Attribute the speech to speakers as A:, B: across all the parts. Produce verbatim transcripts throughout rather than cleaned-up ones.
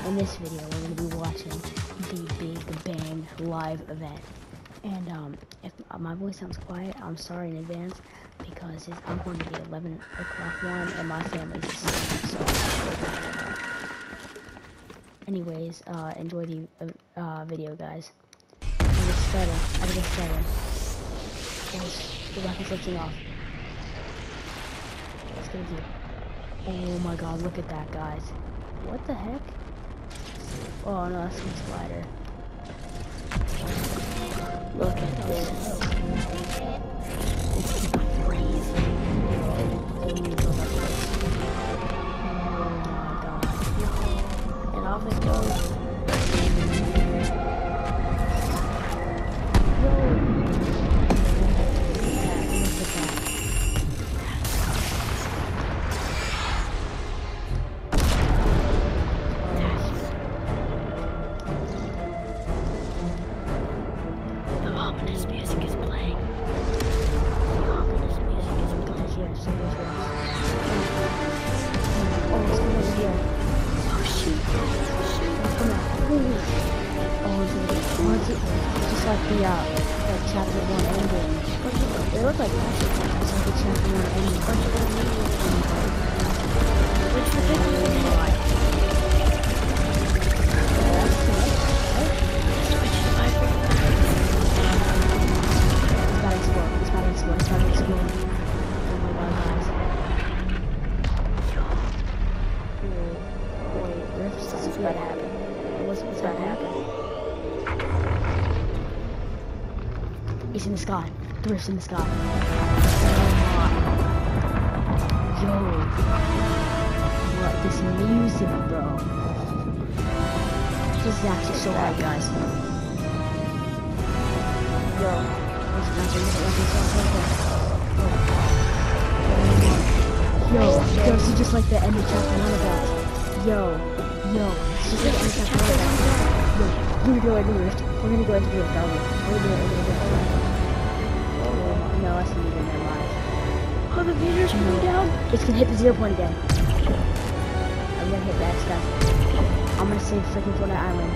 A: in this video, we're going to be watching the Big Bang live event. And um, if my voice sounds quiet, I'm sorry in advance because it's, I'm going to the eleven o'clock one, and my family's asleep. So, anyways, uh, enjoy the uh, uh, video, guys. I'm gonna get started. I'm gonna get started. Yes, the rocket's lifting off. Let's go do. Oh my God! Look at that, guys. What the heck? Oh no, that's some spider. Look at this. It's crazy. Oh my God. And off it goes. Ominous music is playing. The ominous music is playing. Here, so there's one. Oh, it's coming over here. Oh shoot! Shoot! It's coming out. Ooh. Oh, it's over there. Oh, it's just like the uh, like chapter one ending. They look like it's like the chapter one ending. Which the big one? What's about to happen? What's, what's about to happen? It's in the sky. The rift's in the sky. Yo. What? This music, bro. This is actually so hard, guys. Yo. Yo. Yo, this is just like the end of chapter one of that. Yo. Yo, it's just like any chapter one of that. Yo, we're gonna go into the rift. We're gonna go into the rift, aren't we? We're gonna go into the rift. Oh, no, that's the meter, never mind. Oh, the meter's coming down. It's gonna hit the zero point again. I'm gonna hit the X, guys. I'm gonna save freaking Fortnite Island.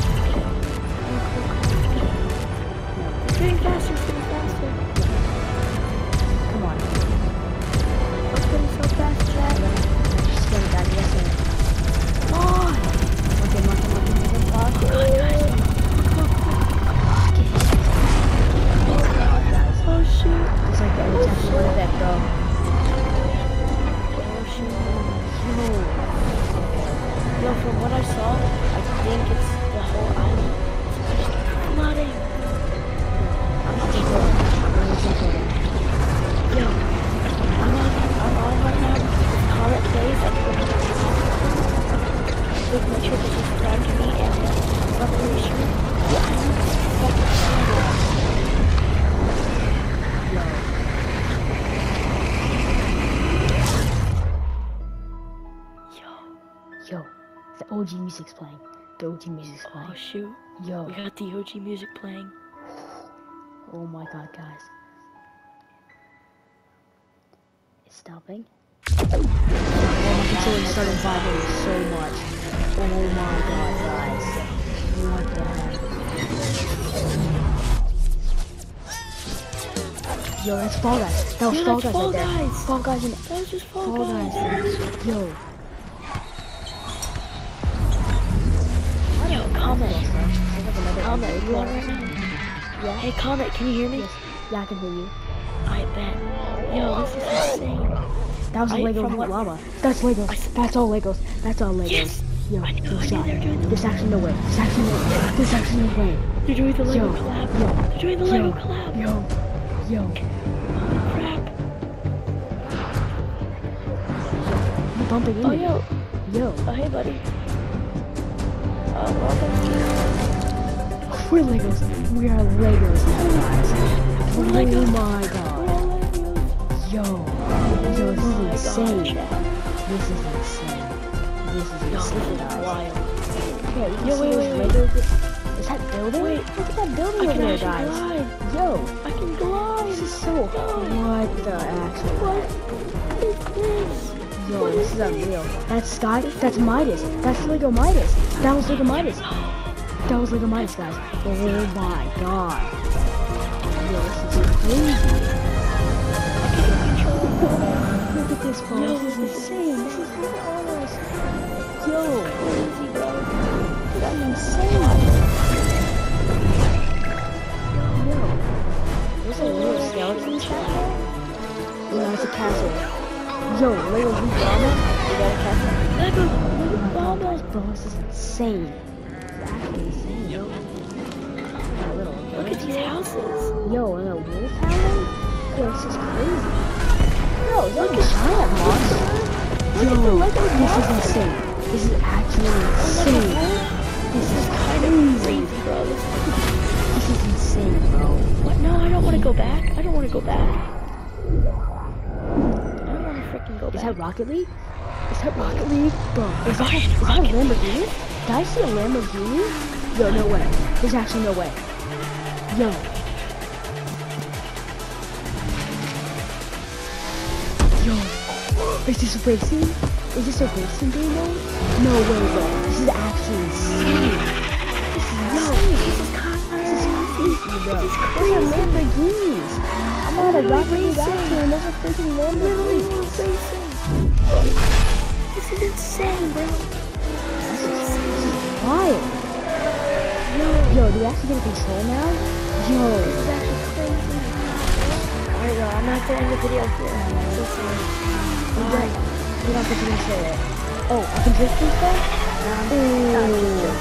A: No. It's getting faster, it's getting faster. Come on. It's getting so fast, chat. Just gonna die, yes, sir. Come on! Okay, come on, come on, come on, come on, guys. Oh shoot. It's like the end of chapter one effect, bro. Oh shoot. Yo. Yo, from what I saw, I think it's the whole island. It's just flooding. I'm not sure. Yo. I'm on, I'm on right now. Comet plays. I think with my trip is just down to me and uh, I'm really sure the island is fucking standard. Yo. Yo. The O G music's playing. The O G music's playing. Oh shoot. Yo. We got the O G music playing. Oh my God, guys. It's stopping. Oh, my controller started vibrating so much. Oh my God, guys. What the heck? Yo, that's Fall Guys. That was Yo, Fall Guys Fall right Guys. there. Fall Guys and that was just Fall, Fall Guys. guys. Yo. Yo, Comet. Comet, you on right now? Yeah. Hey, Comet, can you hear me? Yes. Yeah, I can hear you. I bet. Yo, this is insane. That was I, Lego llama. That's Legos. That's all Legos. That's all Legos. Yes. Yo, I knew, no I shot. There's actually no way. There's actually no way. There's actually no way. They're doing the Lego yo, collab. Yo. They're doing the yo, Lego collab. Yo. Yo. Holy crap. You're bumping into me. Oh, yo. Yo. Oh, hey, buddy. Uh, welcome. We're Legos. We are Legos now, guys. We're Legos. Oh my God. Yo. Yo, this is insane. This is insane. This is insane. This is wild. Yeah, yo, wait, wait, wait. Is that building? Wait, look at that building over there, guys. Glide. Yo, I can glide. This is so. What the actual? What is this? Yo, this is unreal. That's Sky. That's Midas. That's Lego Midas. That was Lego Midas. That was Lego Midas, guys. Oh my god. Yo, this is crazy. Look at this, bro. This is insane. This is ridiculous. Yo, crazy, bro. That's insane. Yo, there's a little skeleton chat there. Yeah, it's a castle. Yo, Lego Blue Bomber? You got a castle? Lego Blue Bomber! Bro, this is insane. It's actually insane. Yo. A little. Look at these houses. Yo, and a wolf howling? Yo, this is crazy. Yo, look at that monster. Yo, this is insane. This is actually insane. This is crazy, bro. This is insane, bro. What? No, I don't want to go back. I don't want to go back. Go is that Rocket League? Is that Rocket League? Bro, is that, is that a Lamborghini? Did I see a Lamborghini? Yo, no way. There's actually no way. Yo. Yo. Is this racing? Is this a racing game mode? No way, bro. This is actually insane. This is no. This is kind of crazy, bro. These are Lamborghinis. I'm on a Rocket League action and there's a freaking Lamborghini. This is insane, bro. This is, this is wild. Yo, yo, do we actually get control now? Yo, this is actually crazy. Alright, yo, I'm not gonna end the video here. I'm so sorry. Alright, we don't get to control it. Oh, I can drift this guy? Ooh.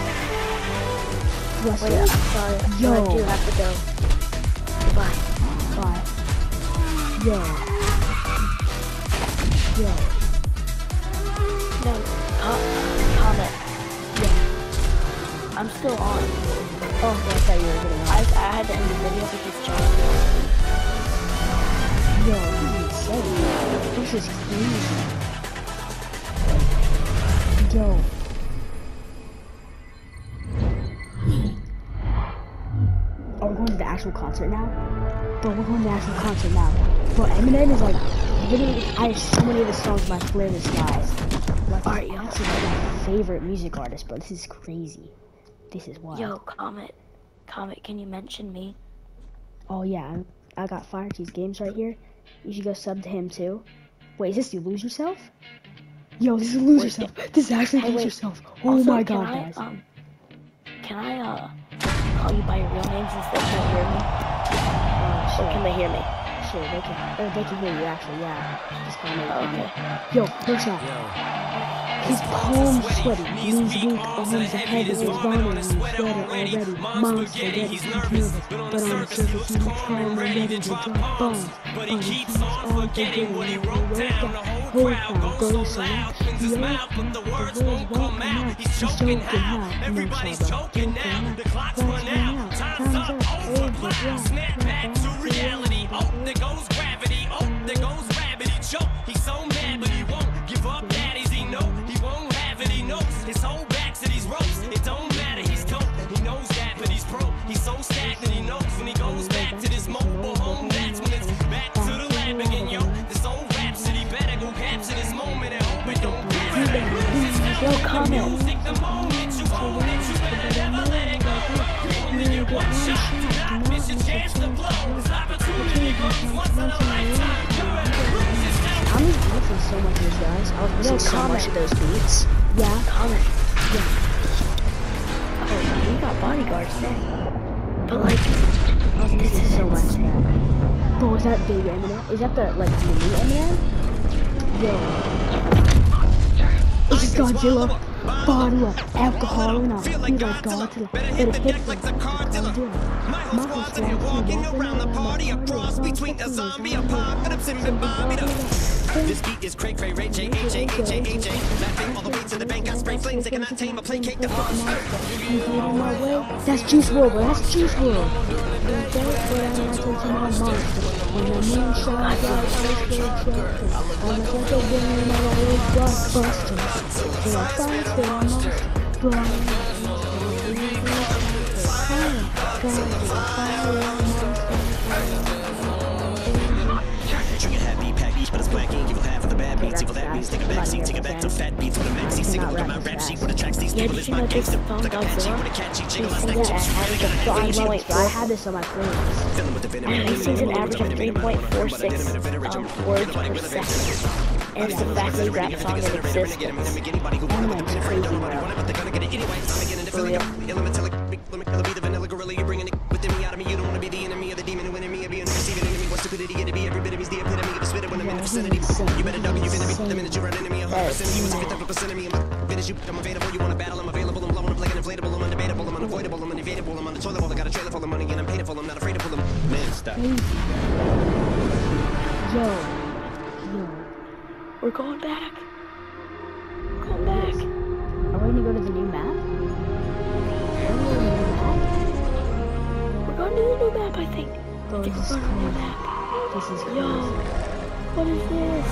A: Wait, I'm sorry. Yo, I do have to go. Goodbye. Bye. Yo. Yo. No. Uh, Comet. Yeah. I'm still on. Oh, okay, I thought you were getting on. I, I had to end the video because John. Yo, this is insane. This is crazy. Yo. Are we going to the actual concert now? Bro, we're going to the actual concert now. Bro, Eminem is like, literally, I have so many of the songs in my playlist, guys. Like, alright, honestly, like my favorite music artist, bro. This is crazy. This is wild. Yo, Comet. Comet, can you mention me? Oh, yeah, I'm, I got Fire Cheese Games right here. You should go sub to him, too. Wait, is this you lose yourself? Yo, this is lose wait, yourself. This is actually hey, lose wait. yourself. Oh also, my god, I, guys. Um, can I, uh, call you by your real names instead of hear me? Uh, sure. Or can they hear me? Sure, they can. Or they can hear you, actually, yeah. Just call me. Oh, okay. Yo, first off. His palms sweaty, knees weak, arms are heavy, his body is sweater already. Mom's forgetting he's nervous, but on the surface he's calm and ready to drop bombs. But he keeps on forgetting what he wrote down. The whole crowd goes around. He opens his mouth, but the words won't come out. He's choking out. Everybody's choking now. The clock's run out. Time's up. Over. Snap back to reality. Oh, there goes gravity. Oh, there goes gravity. Choke. He's so mad, but he won't give up. Daddies, he know he won't have it. He knows his whole back to these ropes. It don't matter. He's dope. He knows that, but he's broke. He's so stagnant. He knows when he goes back to this mobile home. That's when it's back to the lab again, yo. This old rhapsody better go capture this moment and hope it don't get yo, Comet. Music, the moment you own it, you better never let it go. You only get one shot, do not miss your chance to blow. This opportunity goes once in a lifetime. You better lose yourself. I'm just listening so much of these guys. I was listening so much of those beats. Yeah, Comet. Yeah. Oh, we got bodyguards there. But like, I was listening so much of that. Bro, is that big Eminem? Is that the, like, the new Eminem? Yo. It's just Godzilla, bottle of alcohol, and I'll feel like Godzilla. Better hit the deck like the Godzilla. Muscles out here walking around the party, a cross between a zombie apocalypse and Bobby. This beat is cray cray, Ray J, H A, H A, H A. Laughing all the way to the bank, I spray flames, they cannot tame a placate the boss. That's Juice world, bro. That's Juice world. When the moon shines out, I'm like a woman, I'm always blockbusters. So I fight for a monster, but I'm Drinking happy package, but it's black ink. Evil half of the bad beats, evil that means not rap as fast. Yeah, did you know they found Godzilla? He sings an average of three point four. I had this on my playlist. He sings an average of three point four six um, words per second. And it's the fastest rap song in existence. And like crazy, bro. For real.
B: You better duck and you enemy. The minute you run enemy, I'm a enemy. You take up a enemy. I'm finish you. I'm available. You want to battle? I'm available. I'm blowing up like an inflatable. I'm undebatable. I'm unavoidable. I'm unevadable. I'm on the toilet bowl. I got a trailer full of money and I'm paid for. I'm not afraid to pull them. Man, stop.
A: Yo, yo, we're going back. We're going back.
B: Are we gonna go to the new map? Are we going to the new map?
A: We're going to the new map, I think.
B: Bro,
A: I think
B: this
A: we're
B: is
A: going to the new
B: crazy.
A: map.
B: This is crazy.
A: Yo. What is this?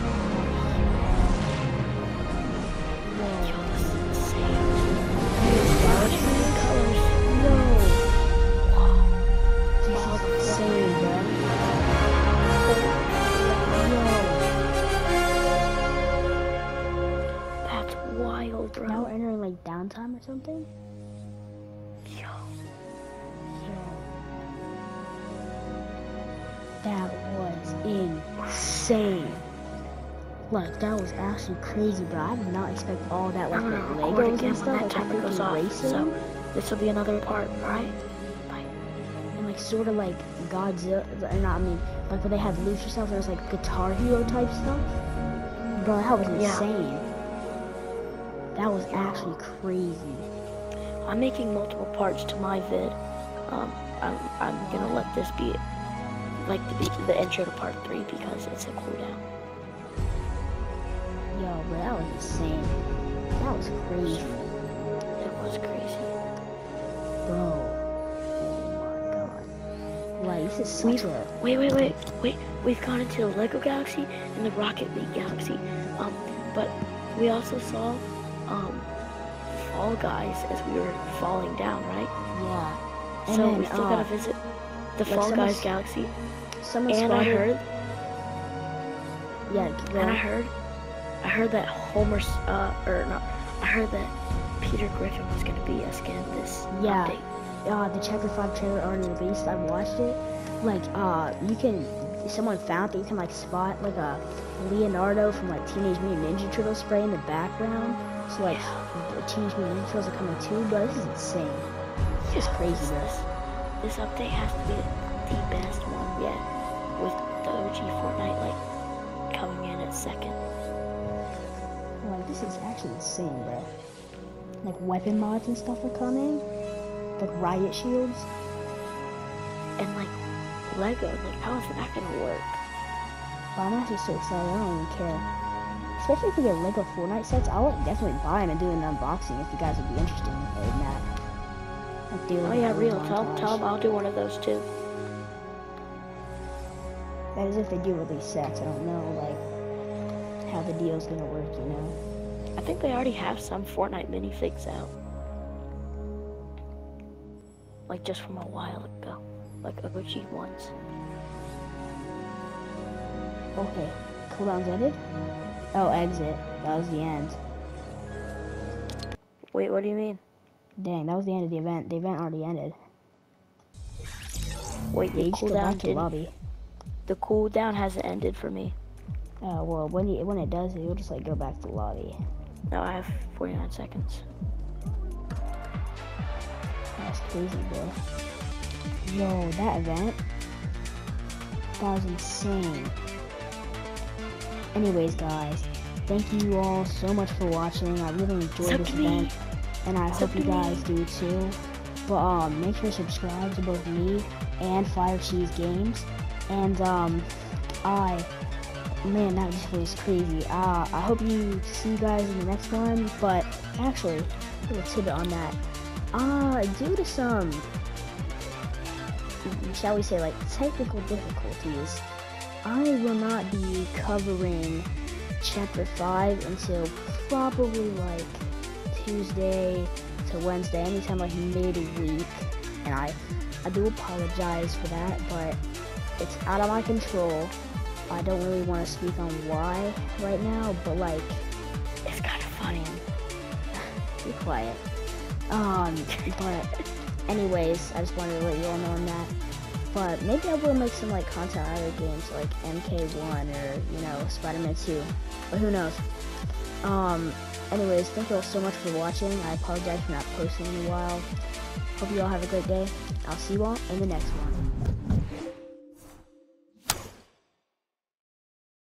B: Whoa.
A: Yo, this is insane. Galaxy colors. No. Wow.
B: This is insane, bro.
A: Yo. That's wild, bro.
B: Now we're entering like downtime or something?
A: Yo.
B: Yo. That was insane. Like, that was actually crazy, bro. I did not expect all that, like,
A: I'm
B: the
A: gonna record
B: Legos
A: again
B: and
A: when
B: stuff,
A: that
B: like,
A: timer goes
B: freaking
A: off.
B: racing.
A: So, this will be another part, right? Bye.
B: And, like, sort of like Godzilla, or not, I mean, like, when they had Lucha stuff, there was, like, Guitar Hero type stuff. Bro, that was
A: Yeah.
B: insane. That was actually crazy.
A: I'm making multiple parts to my vid. Um, I'm, I'm gonna let this be like the, the intro to part three because it's a cooldown.
B: Yo, bro, that was insane. That was crazy.
A: It was crazy.
B: Bro. Oh my god. Like, this is such
A: We've,
B: a...
A: wait, wait, wait, wait. We've gone into the Lego Galaxy and the Rocket League Galaxy. Um, but we also saw um, Fall Guys as we were falling down, right?
B: Yeah. And
A: so
B: then,
A: we still
B: uh,
A: gotta visit the
B: like
A: Fall
B: someone
A: Guys
B: s-
A: Galaxy.
B: Someone
A: And I
B: spotted...
A: heard,
B: Yeah, go
A: and I
B: on.
A: heard, I heard that Homer, uh, or not, I heard that Peter Griffin was gonna be us in this
B: Yeah.
A: update.
B: Uh, the Chapter five trailer already released. I watched it. Like, uh, you can... Someone found that you can, like, spot, like, a Leonardo from, like, Teenage Mutant Ninja Turtle spray in the background. So, like, the Teenage Mutant Ninja Turtles are coming too, bro. This is insane. This is crazy,
A: This,
B: bro.
A: this, this update has to be the best one yet, with the O G Fortnite, like, coming in at second.
B: Like, this is actually insane, bro. Like, weapon mods and stuff are coming. Like, riot shields.
A: And, like, Lego, like, how is that gonna work?
B: But I'm actually so excited. I don't even care. Especially if we get Lego Fortnite sets, I'll like, definitely buy them and do an unboxing if you guys would be interested in that. Like, do,
A: Oh
B: like,
A: yeah,
B: a
A: real.
B: montage.
A: Tell, tell them I'll do one of those too.
B: That is if they do release sets. I don't know, like, how the deal's gonna work, you know?
A: I think they already have some Fortnite minifigs out. Like, just from a while ago. Like, O G ones.
B: Okay, cooldown's ended? Oh, exit. That was the end.
A: Wait, what do you mean?
B: Dang, that was the end of the event. The event already ended.
A: Wait,
B: Yeah,
A: the
B: you just go
A: cooldown
B: back to
A: didn't...
B: lobby.
A: The cooldown hasn't ended for me.
B: Oh, well, when, you, when it does, you'll just, like, go back to lobby.
A: No, I have forty-nine seconds.
B: That's crazy, bro. Yo, that event, that was insane. Anyways, guys, thank you all so much for watching. I really enjoyed
A: Sup
B: this
A: to me.
B: event, and I
A: Sup
B: hope you
A: to me.
B: guys do too. But um, make sure to subscribe to both me and Fire Cheese Games. And um, I, man, that just was crazy. Uh, I hope you see you guys in the next one. But actually, a little tidbit on that. Uh, due to some, shall we say, like, technical difficulties, I will not be covering Chapter five until probably, like, Tuesday to Wednesday, anytime, like, mid-week, and I, I do apologize for that, but it's out of my control. I don't really want to speak on why right now, but, like,
A: It's kind of funny.
B: be quiet. Um, but anyways, I just wanted to let you all know on that. But maybe I will make some like content on other games like M K one or, you know, Spider-Man two. But who knows? Um, anyways, thank you all so much for watching. I apologize for not posting in a while. Hope you all have a great day. I'll see you all in the next one.